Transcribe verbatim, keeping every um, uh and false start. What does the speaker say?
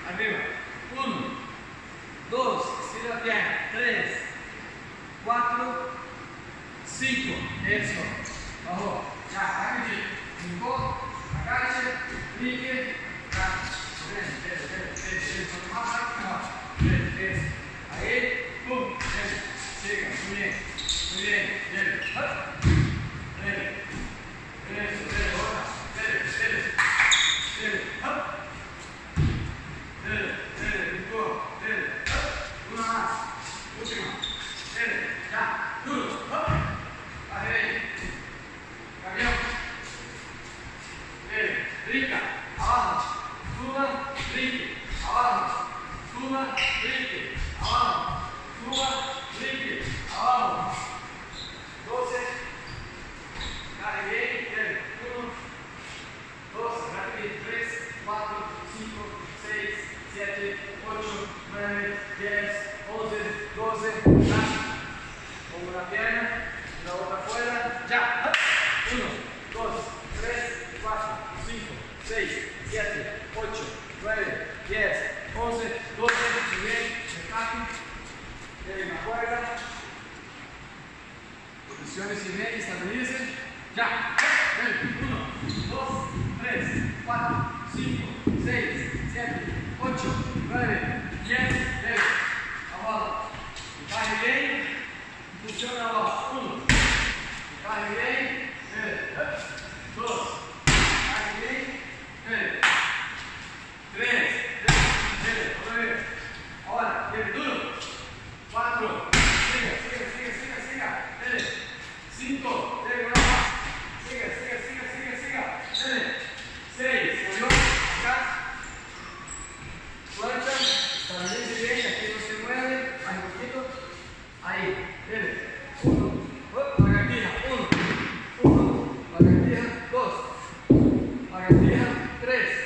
arriba, uno, dos, estira la pierna, tres, cuatro, cinco, eso, bajo, ya, agache, cinco, agache, brinque, agache, bien, bien, bien, bien, bien, son más rápido, bien, bien, ahí, pum, bien, siga, muy bien, muy bien, bien, hop, bien, eso, bien, ahora, bien, bien, bien, hop, bien, bien, cinco, bien, hop, una más, última, bien, ya, duro, hop, ahí, camión, bien, brinca, abajo, suba, brinque, abajo, suba, brinque, abajo, suba, brinque, abajo, doce, dale bien, bien, uno, dos, dale bien, tres, cuatro, cinco, seis, siete, ocho, nueve, diez, once, doce, ya, con una pierna, la otra afuera, ya, uno, dos, tres, cuatro, cinco, seis, siete, ocho, nueve, diez, once, doce, muy bien, descansen, bien, afuera, posiciones y bien, estabilicen, ya, uno, dos, tres, cuatro, cinco, seis, siete, ocho, nueve, diez, bien, abajo, encaje bien, funciona abajo, uno, encaje bien, bien, dos, encaje bien, bien, tres, bien, nueve, ahora, bien, duro, cuatro, sigue, sigue, sigue, sigue, sigue, bien, cinco, bien, una más, sigue, sigue, sigue, sigue, sigue, bien, seis, volvió, acá, suelta, estabilice bien, aquí no se mueve, ahí un poquito, ahí, bien, uno, lagartija, uno, uno, lagartija, dos, lagartija, tres,